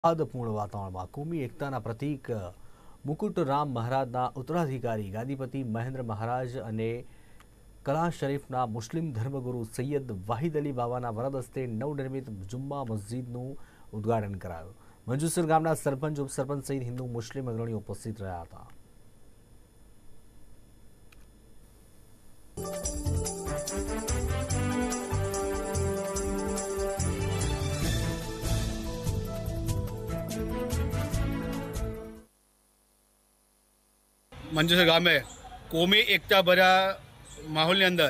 સૌહાર્દપૂર્ણ વાતાવરણમાં કોમી એકતાના પ્રતીક મુકુટરામ મહારાજના ઉત્તરાધિકારી ગાદીપતિ મહેન્દ્ર મહારાજ અને કલા શરીફના મુસ્લિમ ધર્મગુરુ સૈયદ વાહિદ અલી બાવાના વરદ હસ્તે નવનિર્મિત જુમ્મા મસ્જિદનું ઉદ્ઘાટન કરાયું। મંજુસર ગામના સરપંચ ઉપસરપંચ સહિત હિન્દુ મુસ્લિમ અગ્રણીઓ ઉપસ્થિત રહ્યા હતા। મંજુસર ગામે કોમી એકતા ભર્યા માહોલની અંદર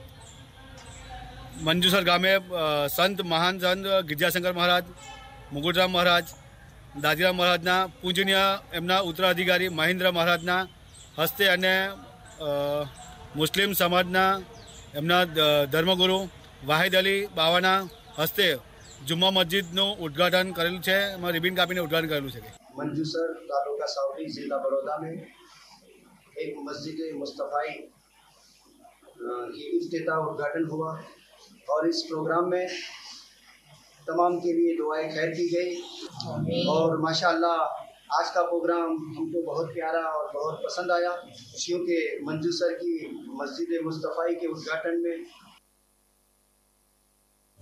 મંજુસર ગામે સંત મહાન સંત ગિરજાશંકર મહારાજ, મુકુટરામ મહારાજ, દાદીરામ મહારાજના પૂજનીય એમના ઉત્તરાધિકારી મહેન્દ્ર મહારાજના હસ્તે અને મુસ્લિમ સમાજના એમના ધર્મગુરુ વાહિદ અલી બાવાના હસ્તે જુમ્મા મસ્જિદનું ઉદ્ઘાટન કરેલું છે। એમાં રિબિન કાપીને ઉદ્ઘાટન કરેલું છે। मंजूसर तालुका सावली जिला बड़ौदा में एक मस्जिद मुस्तफ़ाई की इफ्तिताह उद्घाटन हुआ और इस प्रोग्राम में तमाम के लिए दुआएं खैर की गई और माशाअल्लाह आज का प्रोग्राम हमको बहुत प्यारा और बहुत पसंद आया, क्योंकि मंजूसर की मस्जिद मुस्तफ़ाई के उद्घाटन में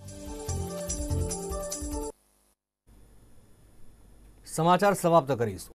समाचार समाप्त करीશું।